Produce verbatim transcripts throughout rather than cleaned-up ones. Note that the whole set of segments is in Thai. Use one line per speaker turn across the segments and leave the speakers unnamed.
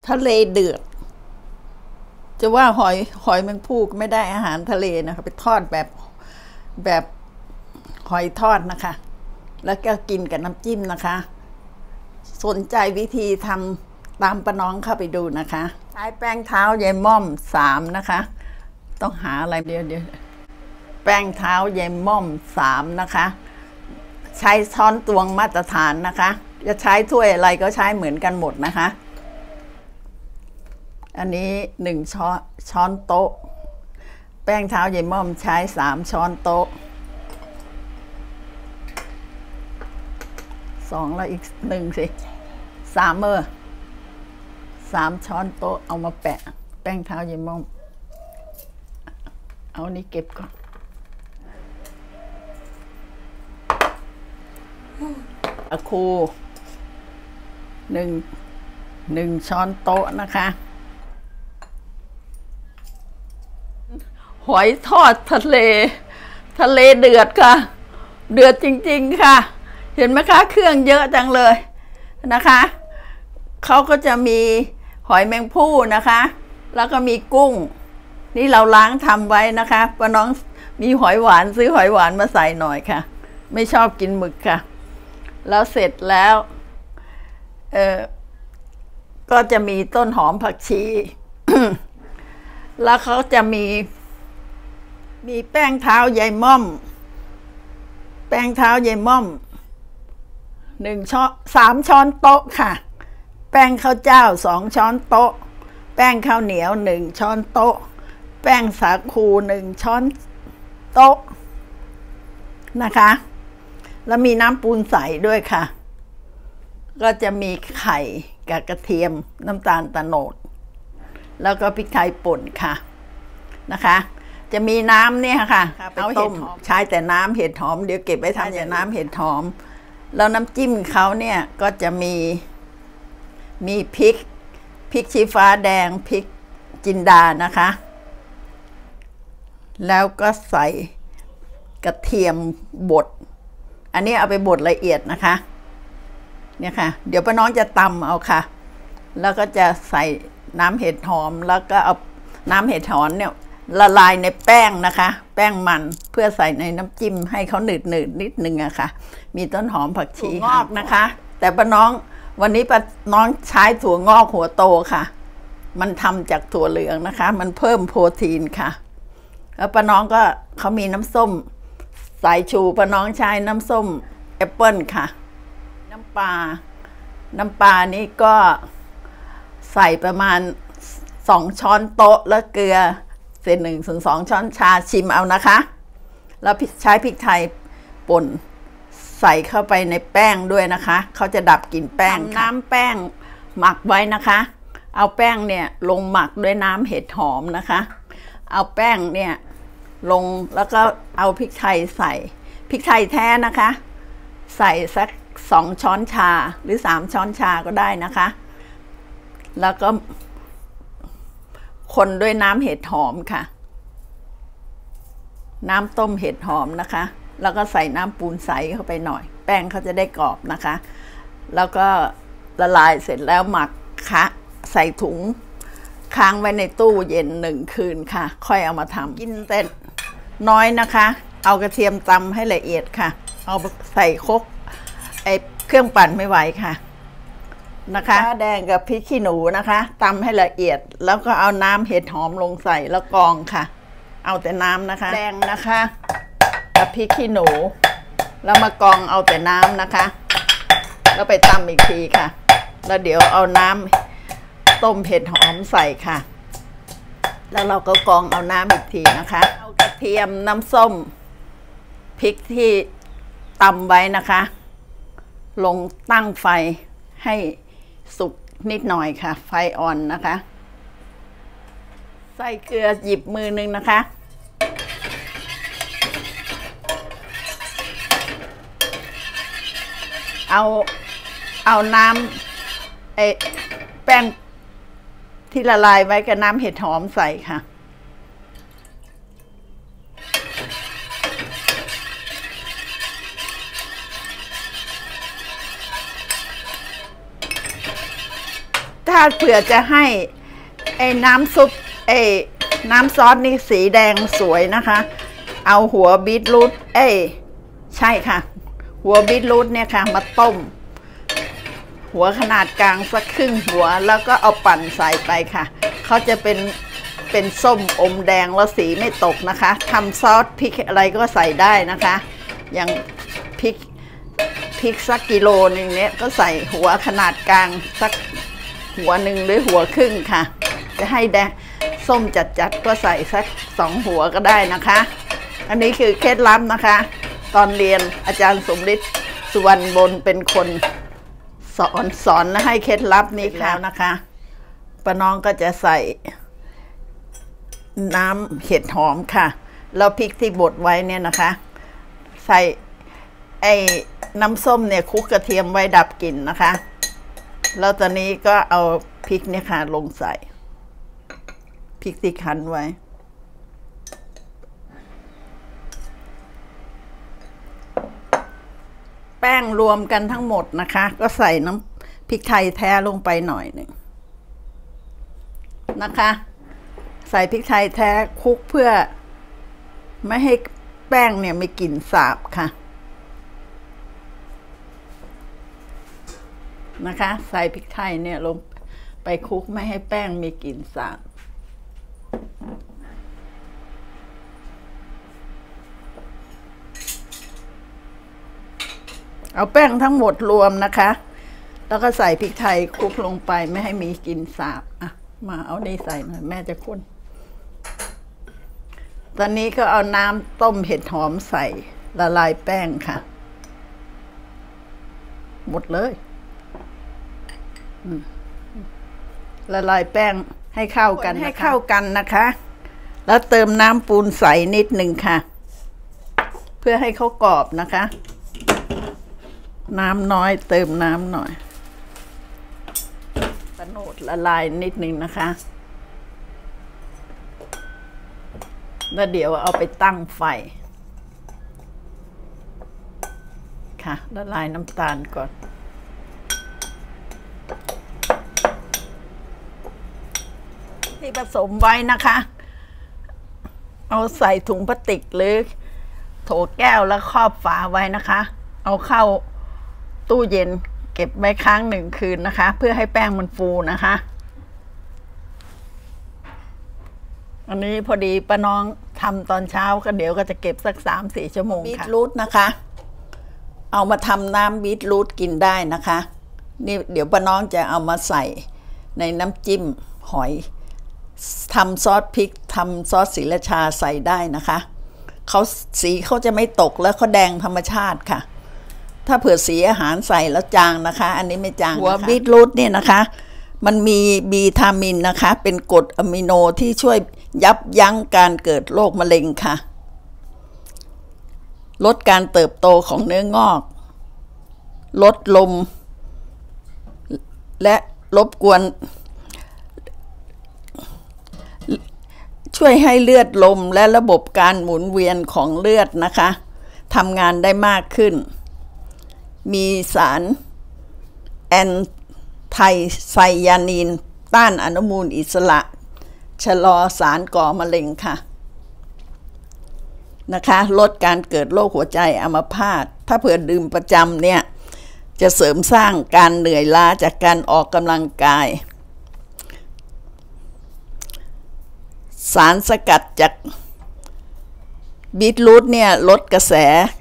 ทะเลเดือดจะว่าหอยหอยแมงภู่ไม่ได้อาหารทะเลนะคะไปทอดแบบแบบหอยทอดนะคะแล้วก็กินกับน้ำจิ้มนะคะสนใจวิธีทำตามป้าน้องเข้าไปดูนะคะใช้แป้งเท้ายายม่อมสามนะคะต้องหาอะไรเดียวเดียวแป้งเท้ายายม่อมสามนะคะใช้ช้อนตวงมาตรฐานนะคะจะใช้ถ้วยอะไรก็ใช้เหมือนกันหมดนะคะอันนี้หนึ่งช้อนช้อนโต๊ะแป้งเท้ายายม่อมใช้สามช้อนโต๊ะสองแล้วอีกหนึ่งสิสามเมอร์สามช้อนโต๊ะเอามาแปะแป้งเท้ายายม่อมเอานี้เก็บก่อนอะคูหนึ่งหนึ่งช้อนโต๊ะนะคะหอยทอดทะเลทะเลเดือดค่ะเดือดจริงๆค่ะเห็นไหมคะเครื่องเยอะจังเลยนะคะเขาก็จะมีหอยแมงภู่นะคะแล้วก็มีกุ้งนี่เราล้างทำไว้นะคะป้าน้องมีหอยหวานซื้อหอยหวานมาใส่หน่อยค่ะไม่ชอบกินหมึกค่ะแล้วเสร็จแล้วเออก็จะมีต้นหอมผักชี แล้วเขาจะมีมีแป้งเท้ายายม่อมแป้งเท้ายายม่อมหนึ่งช้อนสามช้อนโต๊ะค่ะแป้งข้าวเจ้าสองช้อนโต๊ะแป้งข้าวเหนียวหนึ่งช้อนโต๊ะแป้งสาคูหนึ่งช้อนโต๊ะนะคะแล้วมีน้ำปูนใสด้วยค่ะก็จะมีไข่กับกระเทียมน้ำตาลตะโนดแล้วก็พริกไทยป่นค่ะนะคะจะมีน้ำเนี่ยค่ะเอาเห็ดหอมใช้แต่น้ำเห็ดหอมเดี๋ยวเก็บไว้ทำอย่างน้ำเห็ดหอมแล้วน้ำจิ้มเขาเนี่ยก็จะมีมีพริกพริกชี้ฟ้าแดงพริกจินดานะคะแล้วก็ใส่กระเทียมบดอันนี้เอาไปบดละเอียดนะคะเนี่ยค่ะเดี๋ยวป้าน้องจะตำเอาค่ะแล้วก็จะใส่น้ำเห็ดหอมแล้วก็เอาน้ำเห็ดหอมเนี่ยละลายในแป้งนะคะแป้งมันเพื่อใส่ในน้ำจิ้มให้เขาหนืดหนืดนิดนึงอะค่ะมีต้นหอมผักชีงอกนะคะแต่ป้าน้องวันนี้ป้าน้องใช้ถั่วงอกหัวโตค่ะมันทำจากถั่วเหลืองนะคะมันเพิ่มโปรตีนค่ะแล้วป้าน้องก็เขามีน้ำส้มสายชูป้าน้องใช้น้ำส้มแอปเปิ้ลค่ะน้ำปลาน้ำปลานี่ก็ใส่ประมาณสองช้อนโต๊ะแล้วเกลือเศษหนึ่งถึงสองช้อนชาชิมเอานะคะแล้วใช้พริกไทยป่นใส่เข้าไปในแป้งด้วยนะคะเขาจะดับกลิ่นแป้งน้ำแป้งหมักไว้นะคะเอาแป้งเนี่ยลงหมักด้วยน้ำเห็ดหอมนะคะเอาแป้งเนี่ยลงแล้วก็เอาพริกไทยใส่พริกไทยแท้นะคะใส่สักสองช้อนชาหรือสามช้อนชาก็ได้นะคะแล้วก็คนด้วยน้ำเห็ดหอมค่ะน้ำต้มเห็ดหอมนะคะแล้วก็ใส่น้ำปูนใสเข้าไปหน่อยแป้งเขาจะได้กรอบนะคะแล้วก็ละลายเสร็จแล้วหมักคะใส่ถุงค้างไว้ในตู้เย็นหนึ่งคืนค่ะค่อยเอามาทำกินแต่น้อยนะคะเอากระเทียมตำให้ละเอียดค่ะเอาใส่ครกไอเครื่องปั่นไม่ไหวค่ะนะคะแดงกับพริกขี้หนูนะคะตำให้ละเอียดแล้วก็เอาน้ำเห็ดหอมลงใส่แล้วกรองค่ะเอาแต่น้ำนะคะแดงนะคะกับพริกขี้หนูแล้วมากรองเอาแต่น้ำนะคะแล้วไปตำอีกทีค่ะแล้วเดี๋ยวเอาน้ำต้มเห็ดหอมใส่ค่ะแล้วเราก็กรองเอาน้ำอีกทีนะคะเอากระเทียมน้ำส้มพริกที่ตำไว้นะคะลงตั้งไฟให้สุกนิดหน่อยค่ะไฟอ่อนนะคะใส่เกลือหยิบมือนึงนะคะเอาเอาน้ำไอแป้งที่ละลายไว้กับน้ำเห็ดหอมใส่ค่ะถ้าเผื่อจะให้ไอ้น้ำซุปไอ้น้ำซอสนี่สีแดงสวยนะคะเอาหัวบีทรูทเอ้ใช่ค่ะหัวบีทรูทเนี่ยค่ะมาต้มหัวขนาดกลางสักครึ่งหัวแล้วก็เอาปั่นใส่ไปค่ะเขาจะเป็นเป็นส้มอมแดงแล้วสีไม่ตกนะคะทำซอสพริกอะไรก็ใส่ได้นะคะอย่างพริกพริกสักกิโลนึงเนี้ยก็ใส่หัวขนาดกลางสักหัวหนึ่งหรือหัวครึ่งค่ะจะให้แดงส้มจัดๆก็ใส่สักสองหัวก็ได้นะคะอันนี้คือเคล็ดลับนะคะตอนเรียนอาจารย์สมฤทธิ์สุวรรณบนเป็นคนสอนสอนและให้เคล็ดลับนี้แล้วนะคะป้าน้องก็จะใส่น้ำเห็ดหอมค่ะแล้วพริกที่บดไว้เนี่ยนะคะใส่ไอ้น้ำส้มเนี่ยคลุกกระเทียมไว้ดับกลิ่นนะคะแล้วตอนนี้ก็เอาพริกเนี่ยค่ะลงใส่พริกที่คั้นไว้แป้งรวมกันทั้งหมดนะคะก็ใส่น้ำพริกไทยแท้ลงไปหน่อยหนึ่งนะคะใส่พริกไทยแท้คลุกเพื่อไม่ให้แป้งเนี่ยมีกลิ่นสาบค่ะนะคะใส่พริกไทยเนี่ยลงไปคลุกไม่ให้แป้งมีกลิ่นสาบเอาแป้งทั้งหมดรวมนะคะแล้วก็ใส่พริกไทยคลุกลงไปไม่ให้มีกลิ่นสาบอ่ะมาเอาได้ใส่หน่อยแม่จะข้นตอนนี้ก็เอาน้ำต้มเห็ดหอมใส่ละลายแป้งค่ะหมดเลยละลายแป้งให้เข้ากันให้เข้ากันนะคะแล้วเติมน้ำปูนใสนิดหนึ่งค่ะเพื่อให้เขากรอบนะคะน้ำน้อยเติมน้ำหน่อยตะโนดละลายนิดหนึ่งนะคะแล้วเดี๋ยวเอาไปตั้งไฟค่ะละลายน้ำตาลก่อนที่ผสมไว้นะคะเอาใส่ถุงพลาสติกหรือโถแก้วแล้วครอบฝาไว้นะคะเอาเข้าตู้เย็นเก็บไว้ค้างหนึ่งคืนนะคะเพื่อให้แป้งมันฟูนะคะอันนี้พอดีป้าน้องทำตอนเช้าก็เดี๋ยวก็จะเก็บสักสามสี่ชั่วโมงค่ะบีทรูทนะคะเอามาทำน้ำบีทรูทกินได้นะคะนี่เดี๋ยวป้าน้องจะเอามาใส่ในน้ำจิ้มหอยทำซอสพริกทำซอสศรีราชาใส่ได้นะคะเขาสีเขาจะไม่ตกแล้วเขาแดงธรรมชาติค่ะถ้าเผื่อสีอาหารใส่แล้วจางนะคะอันนี้ไม่จางหัวบีทรูทเนี่ยนะคะมันมีวิตามินนะคะเป็นกรดอะมิโนที่ช่วยยับยั้งการเกิดโรคมะเร็งค่ะลดการเติบโตของเนื้องอกลดลมและรบกวนช่วยให้เลือดลมและระบบการหมุนเวียนของเลือดนะคะทำงานได้มากขึ้นมีสารแอนไทไซยานีนต้านอนุมูลอิสระชะลอสารก่อมะเร็งค่ะนะคะลดการเกิดโรคหัวใจอัมพาตถ้าเผื่อดื่มประจำเนี่ยจะเสริมสร้างการเหนื่อยล้าจากการออกกำลังกายสารสกัดจากบีทรูทเนี่ยลดกระแส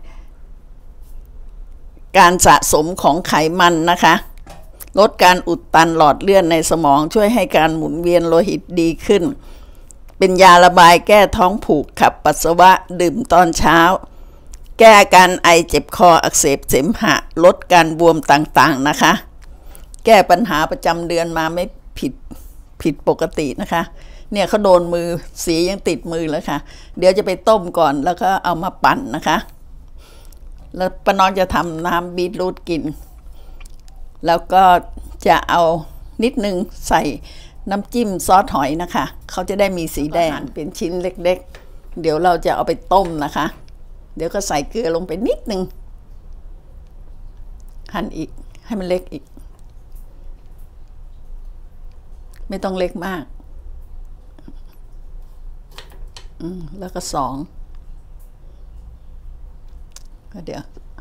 การสะสมของไขมันนะคะลดการอุดตันหลอดเลือดในสมองช่วยให้การหมุนเวียนโลหิตดีขึ้นเป็นยาระบายแก้ท้องผูกขับปัสสาวะดื่มตอนเช้าแก้การไอเจ็บคออักเสบเสมหะลดการบวมต่างๆนะคะแก้ปัญหาประจำเดือนมาไม่ผิดผิดปกตินะคะเนี่ยเขาโดนมือสียังติดมือแล้วค่ะเดี๋ยวจะไปต้มก่อนแล้วก็เอามาปั่นนะคะแล้วป้าน้องจะทำน้ำบีทรูทกินแล้วก็จะเอานิดนึงใส่น้ำจิ้มซอสหอยนะคะเขาจะได้มีสีแดงเป็นชิ้นเล็กๆเดี๋ยวเราจะเอาไปต้มนะคะเดี๋ยวก็ใส่เกลือลงไปนิดนึงหั่นอีกให้มันเล็กอีกไม่ต้องเล็กมากอืมแล้วก็สองก็เดี๋ยว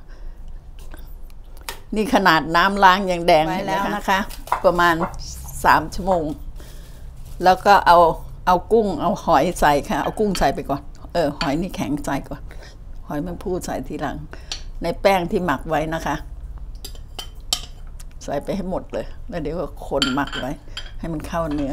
นี่ขนาดน้ำล้างยังแดงไว้แล้วนะคะ ประมาณสามชั่วโมงแล้วก็เอาเอากุ้งเอาหอยใส่ค่ะเอากุ้งใส่ไปก่อนเออหอยนี่แข็งใส่ก่อนหอยแมงภู่ใส่ทีหลังในแป้งที่หมักไว้นะคะใส่ไปให้หมดเลยแล้วเดี๋ยวก็คนหมักไว้ให้มันเข้าเนื้อ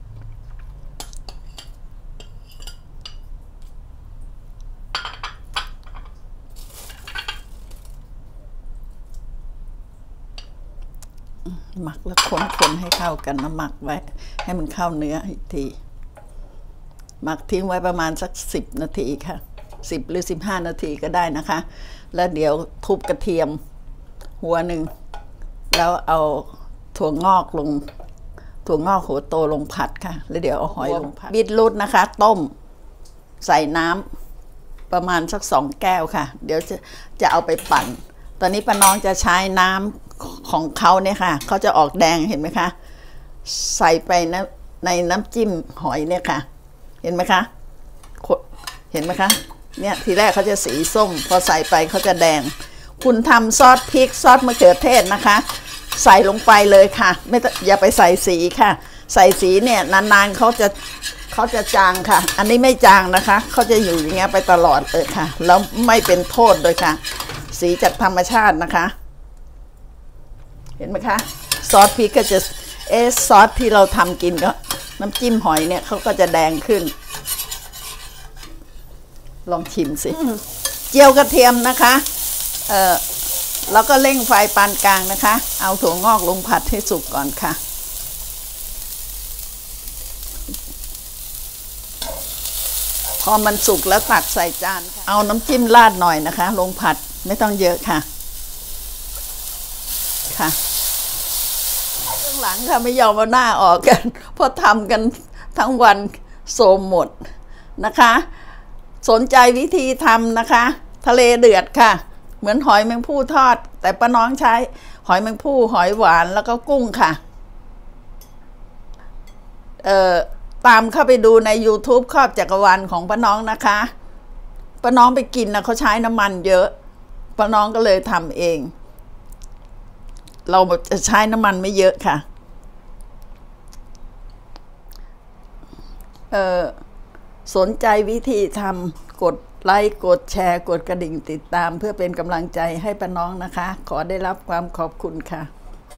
หมักแล้วคนๆให้เข้ากันนะหมักไว้ให้มันเข้าเนื้ออีกทีหมักทิ้งไว้ประมาณสักสิบนาทีค่ะสิบหรือสิบห้านาทีก็ได้นะคะแล้วเดี๋ยวทุบกระเทียมหัวหนึ่งแล้วเอาถั่วงอกลงถั่วงอกหัวโตลงผัดค่ะแล้วเดี๋ยวเอาหอยลงผัดบีทรูทนะคะต้มใส่น้ำประมาณสักสองแก้วค่ะเดี๋ยวจะจะเอาไปปั่นตอนนี้ป้าน้องจะใช้น้ำของเขาเนี่ยค่ะเขาจะออกแดงเห็นไหมคะใส่ไปนะในน้ำจิ้มหอยเนี่ยค่ะเห็นไหมคะเห็นไหมคะเนี่ยทีแรกเขาจะสีส้มพอใส่ไปเขาจะแดงคุณทำซอสพริกซอสมะเขือเทศนะคะใส่ลงไปเลยค่ะไม่อย่าไปใส่สีค่ะใส่สีเนี่ยนานๆเขาจะเขาจะจางค่ะอันนี้ไม่จางนะคะเขาจะอยู่อย่างเงี้ยไปตลอดเลยค่ะแล้วไม่เป็นโทษด้วยค่ะสีจากธรรมชาตินะคะเห็นไหมคะซอสพริกก็จะเอสซอสที่เราทำกินก็น้ำจิ้มหอยเนี่ยเขาก็จะแดงขึ้นลองชิมสิเจียวกระเทียมนะคะเออแล้วก็เร่งไฟปานกลางนะคะเอาถั่วงอกลงผัดให้สุกก่อนค่ะพอมันสุกแล้วตักใส่จานเอาน้ำจิ้มราดหน่อยนะคะลงผัดไม่ต้องเยอะค่ะค่ะเบื้องหลังค่ะไม่ยอมเอาหน้าออกกันเพราะทำกันทั้งวันโสมหมดนะคะสนใจวิธีทำนะคะทะเลเดือดค่ะเหมือนหอยแมงภู่ทอดแต่ป้าน้องใช้หอยแมงภู่หอยหวานแล้วก็กุ้งค่ะเอ่อตามเข้าไปดูใน ยูทูบ ครอบจักรวาลของป้าน้องนะคะป้าน้องไปกินนะเขาใช้น้ำมันเยอะป้าน้องก็เลยทำเองเราจะใช้น้ำมันไม่เยอะค่ะเอ่อสนใจวิธีทำกดไลค์กดแชร์กดกระดิ่งติดตามเพื่อเป็นกำลังใจให้ป้าน้องนะคะขอได้รับความขอบคุณค่ะ